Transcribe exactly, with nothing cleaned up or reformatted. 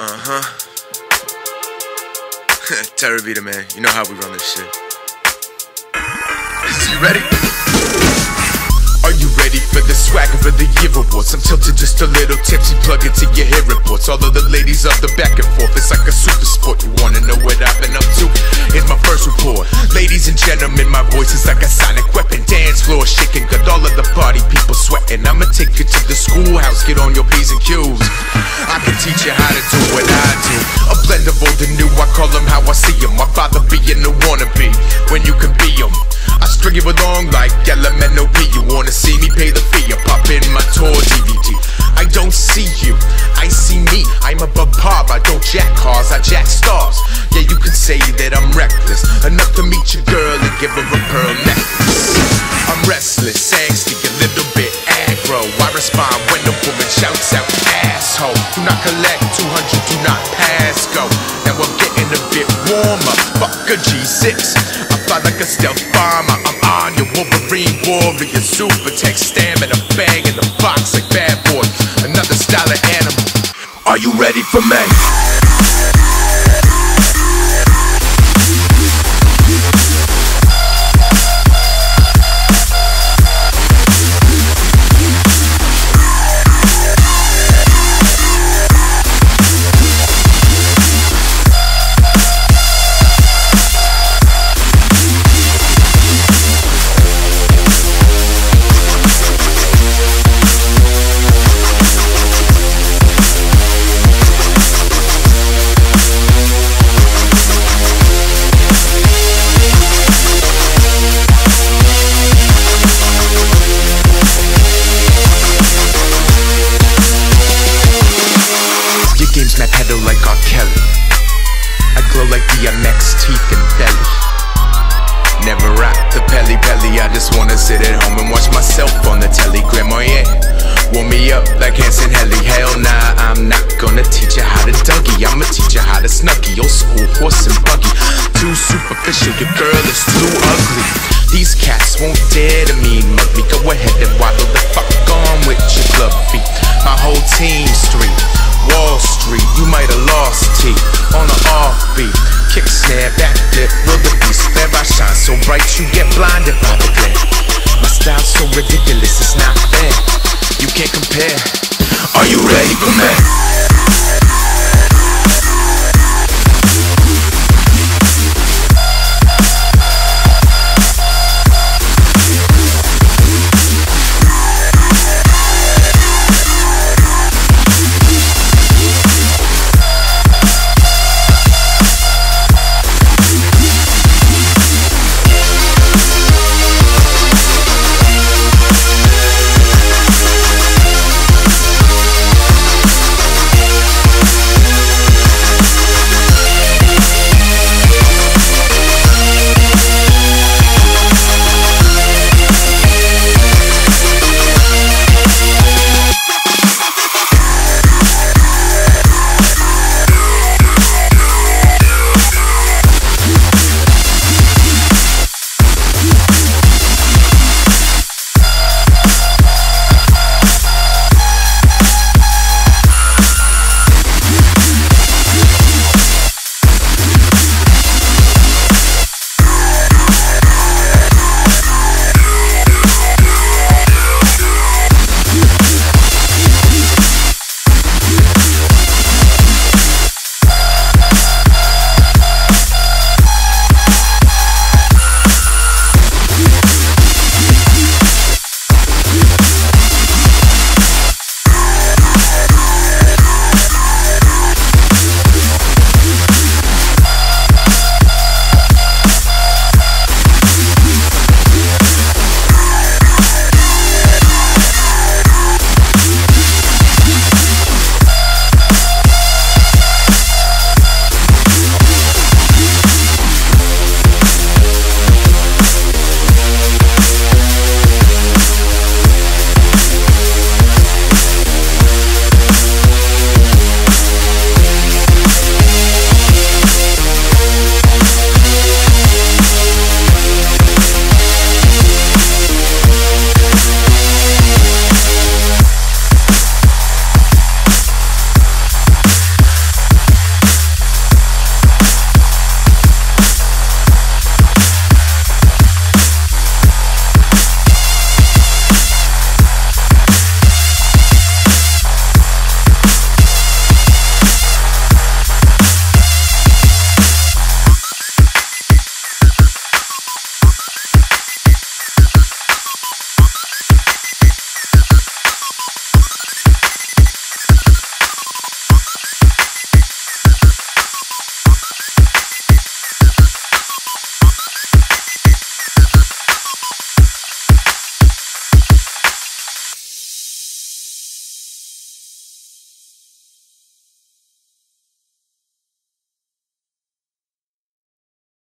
Uh-huh. Terravita, man. You know how we run this shit. You ready? Are you ready for the swagger of the year awards? I'm tilted just a little tipsy, plug into your hair reports. All of the ladies of the back and forth, it's like a super sport. You wanna know what I've been up to? Here's my first report. Ladies and gentlemen, my voice is like a sonic weapon. Dance floor shaking, got all of the party people sweating. I'ma take you to the schoolhouse, get on your P's and Q's. I can teach you how to do what I do. A blend of old and new, I call them how I see them. My father being a wannabe, when you can be them. I string you along like L M N O P. You wanna see me, pay the fee. I pop in my tour D V D. I don't see you, I see me. I'm above par, I don't jack cars, I jack stars. Yeah, you can say that I'm reckless, enough to meet your girl and give her a pearl necklace. I'm restless, angsty, a little bit aggro. I respond when the woman shouts out, asshole. Do not collect two hundred, do not pass go. Now I'm getting a bit warmer, fuck a G six. I fly like a stealth bomber, I'm on your Wolverine warrior. Super tech stamina, bang in the box like bad boy. Another style of animal. Are you ready for me? Games my pedal like R. Kelly. I glow like D M X, teeth and belly. Never rock the pelly pelly. I just wanna sit at home and watch myself on the telegram. Oh yeah, warm me up like Hanson Helly. Hell nah, I'm not gonna teach you how to Dougie. I'ma teach you how to Snuggie. Old school horse and buggy. Too superficial, your girl is too ugly. These cats won't dare to mean mug me. Go ahead and waddle the fuck on with your club feet. My whole team street. Wall Street, you might have lost teeth on an offbeat. Kick, snare, backflip, will the beast flare? I shine so bright you get blinded by the glare. My style's so ridiculous, it's not fair. You can't compare. Are you ready for me?